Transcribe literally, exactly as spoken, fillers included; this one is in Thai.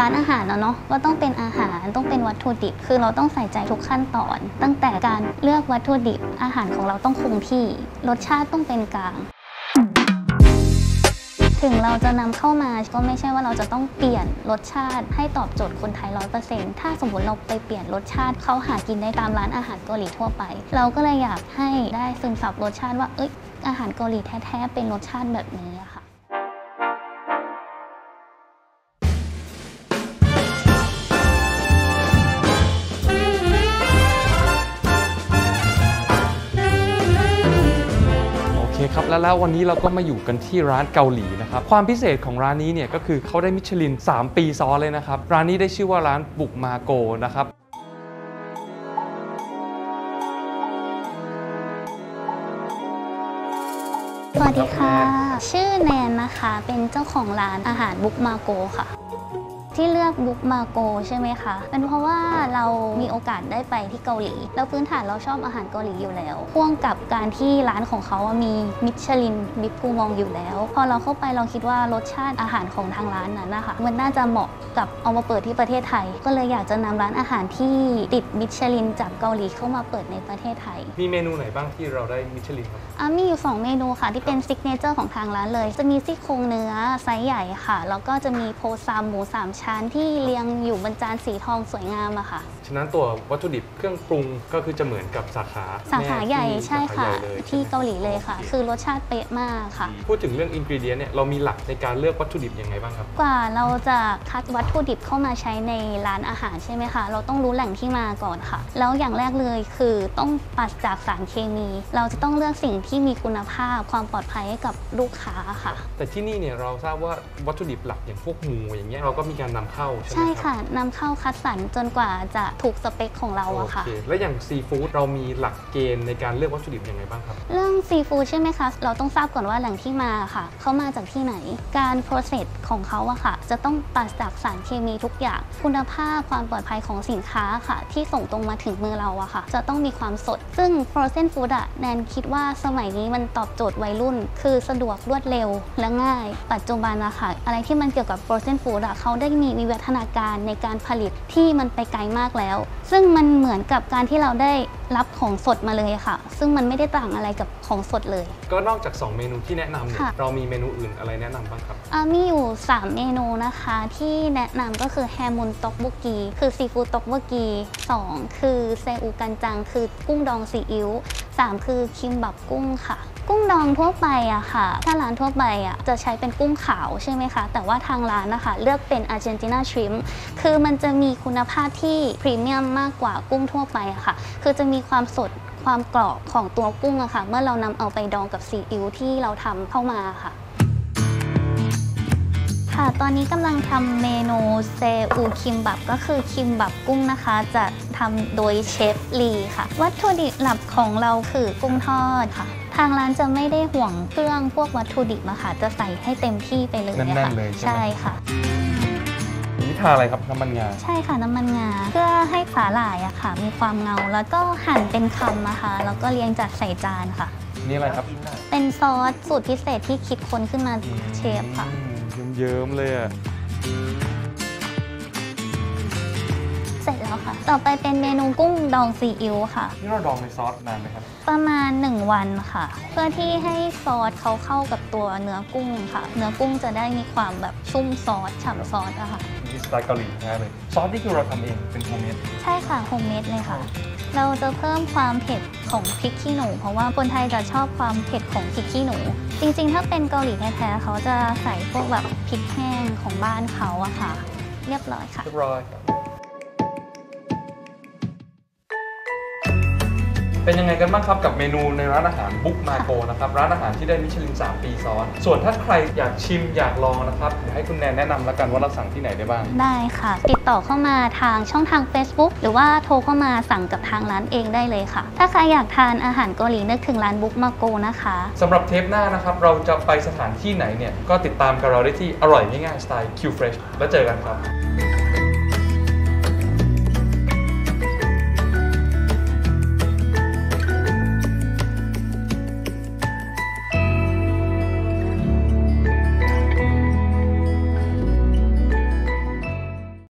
ร้านอาหารเนาะก็ต้องเป็นอาหารต้องเป็นวัตถุดิบคือเราต้องใส่ใจทุกขั้นตอนตั้งแต่การเลือกวัตถุดิบอาหารของเราต้องคงที่รสชาติต้องเป็นกลางถึงเราจะนำเข้ามาก็ไม่ใช่ว่าเราจะต้องเปลี่ยนรสชาติให้ตอบโจทย์คนไทย ร้อยเปอร์เซ็นต์ ถ้าสมมติเราไปเปลี่ยนรสชาติเขาหากินได้ตามร้านอาหารเกาหลีทั่วไปเราก็เลยอยากให้ได้ซึมซับรสชาติว่าเอ้ยอาหารเกาหลีแท้ๆเป็นรสชาติแบบนี้อะค่ะครับแล้วแล้ววันนี้เราก็มาอยู่กันที่ร้านเกาหลีนะครับความพิเศษของร้านนี้เนี่ยก็คือเขาได้มิชลินสามปีซ้อนเลยนะครับร้านนี้ได้ชื่อว่าร้านบุกมาโกนะครับสวัสดีค่ะชื่อแนนนะคะเป็นเจ้าของร้านอาหารบุกมาโกค่ะที่เลือกบุกมาโกใช่ไหมคะเป็นเพราะว่าเรามีโอกาสได้ไปที่เกาหลีแล้วพื้นฐานเราชอบอาหารเกาหลีอยู่แล้วพ่วงกับการที่ร้านของเขามีมิชลินบิ๊กพูมองอยู่แล้วพอเราเข้าไปเราคิดว่ารสชาติอาหารของทางร้านนั้นนะคะมันน่าจะเหมาะกับเอามาเปิดที่ประเทศไทยก็เลยอยากจะนำร้านอาหารที่ติดมิชลินจากเกาหลีเข้ามาเปิดในประเทศไทยมีเมนูไหนบ้างที่เราได้มิชลินครับอ่ะมีอยู่สองเมนูค่ะที่เป็นซิกเนเจอร์ของทางร้านเลยจะมีซี่โครงเนื้อไซส์ใหญ่ค่ะแล้วก็จะมีโพซามหมูสามชั้นที่เรียงอยู่บนจานสีทองสวยงามอะค่ะฉะนั้นตัววัตถุดิบเครื่องปรุงก็คือจะเหมือนกับสาขาสาขาใหญ่ใช่ค่ะที่เกาหลีเลยค่ะคือรสชาติเป๊ะมากค่ะพูดถึงเรื่องอินกรีเดียนเนี่ยเรามีหลักในการเลือกวัตถุดิบยังไงบ้างครับกว่าเราจะคัดวัตถุดิบเข้ามาใช้ในร้านอาหารใช่ไหมคะเราต้องรู้แหล่งที่มาก่อนค่ะแล้วอย่างแรกเลยคือต้องปราศจากสารเคมีเราจะต้องเลือกสิ่งที่มีคุณภาพความปลอดภัยให้กับลูกค้าค่ะแต่ที่นี่เนี่ยเราทราบว่าวัตถุดิบหลักอย่างพวกหมูอย่างเงี้ยเราก็มีการนำเข้าใช่ไหมครับใช่ค่ะนำเข้าคัดสรรจนกว่าจะถูกสเปคของเราอะค่ะแล้วอย่างซีฟู้ดเรามีหลักเกณฑ์ในการเลือกวัตถุดิบยังไงบ้างครับเรื่องซีฟู้ดใช่ไหมคะเราต้องทราบก่อนว่าแหล่งที่มาค่ะเขามาจากที่ไหนการโปรเซสของเขาอะค่ะจะต้องปราศจากสารเคมีทุกอย่างคุณภาพความปลอดภัยของสินค้าค่ะที่ส่งตรงมาถึงมือเราอะค่ะจะต้องมีความสดซึ่ง frozen food อะแนนคิดว่าสมัยนี้มันตอบโจทย์วัยรุ่นคือสะดวกรวดเร็วและง่ายปัจจุบันอะค่ะอะไรที่มันเกี่ยวกับ frozen food อะเขาได้มีวิวัฒนาการในการผลิตที่มันไปไกลมากแล้วซึ่งมันเหมือนกับการที่เราได้รับของสดมาเลยค่ะซึ่งมันไม่ได้ต่างอะไรกับของสดเลยก็นอกจากสองเมนูที่แนะนำเนี่ยเรามีเมนูอื่นอะไรแนะนำบ้างครับมีอยู่สามเมนูนะคะที่แนะนำก็คือแฮมุนต็อกบุกีคือซีฟู้ดต็อกบุกีสองคือเซอูกันจังคือกุ้งดองซีอิ๊วสามคือคิมบับกุ้งค่ะกุ้งดองทั่วไปอะค่ะถ้าร้านทั่วไปอะจะใช้เป็นกุ้งขาวใช่ไหมคะแต่ว่าทางร้านนะคะเลือกเป็นอาร์เจนตินาชริมคือมันจะมีคุณภาพที่พรีเมียมมากกว่ากุ้งทั่วไปอะค่ะคือจะมีความสดความกรอบของตัวกุ้งอะค่ะเมื่อเรานำเอาไปดองกับซีอิ๊วที่เราทำเข้ามาค่ะค่ะตอนนี้กำลังทำเมนูเซอูคิมบับก็คือคิมบับกุ้งนะคะจะทำโดยเชฟลีค่ะวัตถุดิบหลักของเราคือกุ้งทอดค่ะทางร้านจะไม่ได้ห่วงเครื่องพวกวัตถุดิบอะค่ะจะใส่ให้เต็มที่ไปเลยค่ะใช่ค่ะนี่ทาอะไรครับน้ำมันงาใช่ค่ะน้ำมันงาเพื่อให้สาหร่ายอะค่ะมีความเงาแล้วก็หั่นเป็นคำนะคะแล้วก็เรียงจัดใส่จานค่ะนี่อะไรครับเป็นซอสสูตรพิเศษที่คิดค้นขึ้นมาเชฟค่ะเยิ้มๆเลยอะเสร็จแล้วค่ะต่อไปเป็นเมนูกุ้งดองซีอิ๊วค่ะนี่เราดองในซอสนานไหมครับประมาณหนึ่งวันค่ะเพื่อที่ให้ซอสเขาเข้ากับตัวเนื้อกุ้งค่ะเนื้อกุ้งจะได้มีความแบบชุ่มซอสฉ่ำซอสอะค่ะนี่สไตล์เกาหลีแท้เลยซอสนี่คือเราทำเองเป็นโฮมเมดใช่ค่ะโฮมเมดเลยค่ะเราจะเพิ่มความเผ็ดของพริกขี้หนูเพราะว่าคนไทยจะชอบความเผ็ดของพริกขี้หนูจริงๆถ้าเป็นเกาหลีแท้ๆเขาจะใส่พวกแบบพริกแห้งของบ้านเขาอะค่ะเรียบร้อยค่ะเรียบร้อยเป็นยังไงกันบ้างครับกับเมนูในร้านอาหารบุกมาโกนะครับร้านอาหารที่ได้มิชลินสามปีซ้อนส่วนถ้าใครอยากชิมอยากลองนะครับเดี๋ยวให้คุณแนนแนะนำแล้วกันว่าเราสั่งที่ไหนได้บ้างได้ค่ะติดต่อเข้ามาทางช่องทาง Facebook หรือว่าโทรเข้ามาสั่งกับทางร้านเองได้เลยค่ะถ้าใครอยากทานอาหารเกาหลีนึกถึงร้านบุกมาโกนะคะสำหรับเทปหน้านะครับเราจะไปสถานที่ไหนเนี่ยก็ติดตามกับเราได้ที่อร่อยง่ายๆสไตล์ Q Fresh แล้วเจอกันครับ